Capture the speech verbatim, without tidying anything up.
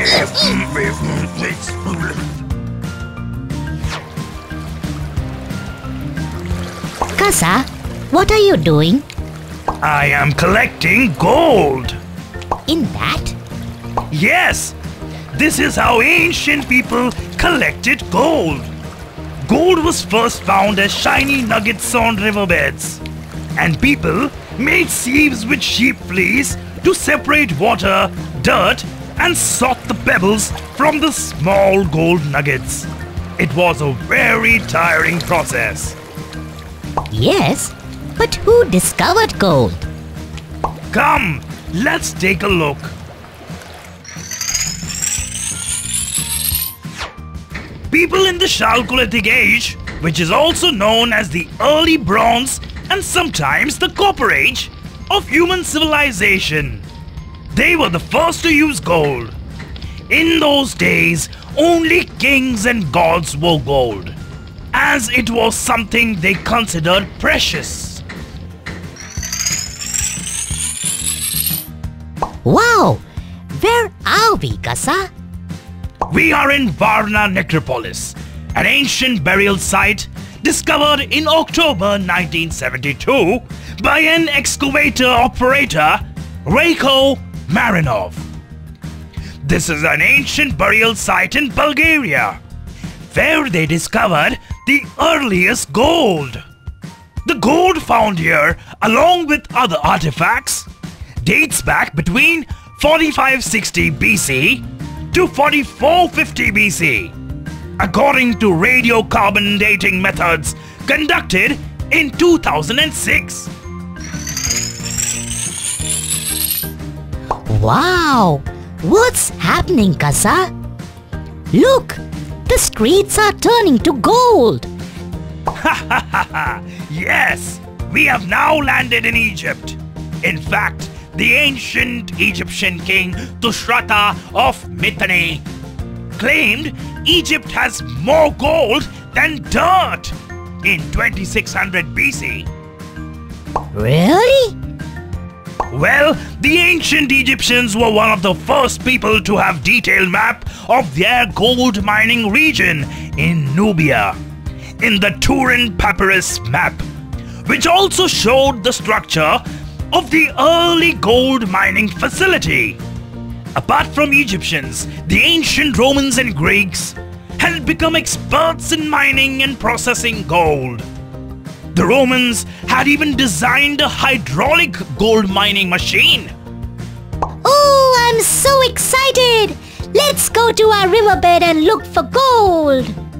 Casa, what are you doing? I am collecting gold. In that? Yes, this is how ancient people collected gold. Gold was first found as shiny nuggets on riverbeds, and people made sieves with sheep fleece to separate water, dirt, and sort the pebbles from the small gold nuggets. It was a very tiring process. Yes, but who discovered gold? Come, let's take a look. People in the Chalcolithic age, which is also known as the early bronze and sometimes the copper age of human civilization. They were the first to use gold. In those days, only kings and gods wore gold, as it was something they considered precious. Wow! Where are we, Casa? We are in Varna Necropolis, an ancient burial site discovered in October nineteen seventy-two by an excavator operator, Rayko Marinov. This is an ancient burial site in Bulgaria, where they discovered the earliest gold. The gold found here, along with other artifacts, dates back between forty-five sixty B C to forty-four fifty B C, according to radiocarbon dating methods conducted in two thousand six. Wow! What's happening, Casa? Look! The streets are turning to gold! Ha ha ha ha! Yes! We have now landed in Egypt. In fact, the ancient Egyptian king Tushratta of Mitanni claimed Egypt has more gold than dirt in twenty-six hundred B C. Really? Well, the ancient Egyptians were one of the first people to have detailed map of their gold mining region in Nubia in the Turin Papyrus map, which also showed the structure of the early gold mining facility. Apart from Egyptians, the ancient Romans and Greeks had become experts in mining and processing gold. The Romans had even designed a hydraulic gold mining machine. Oh, I'm so excited! Let's go to our riverbed and look for gold!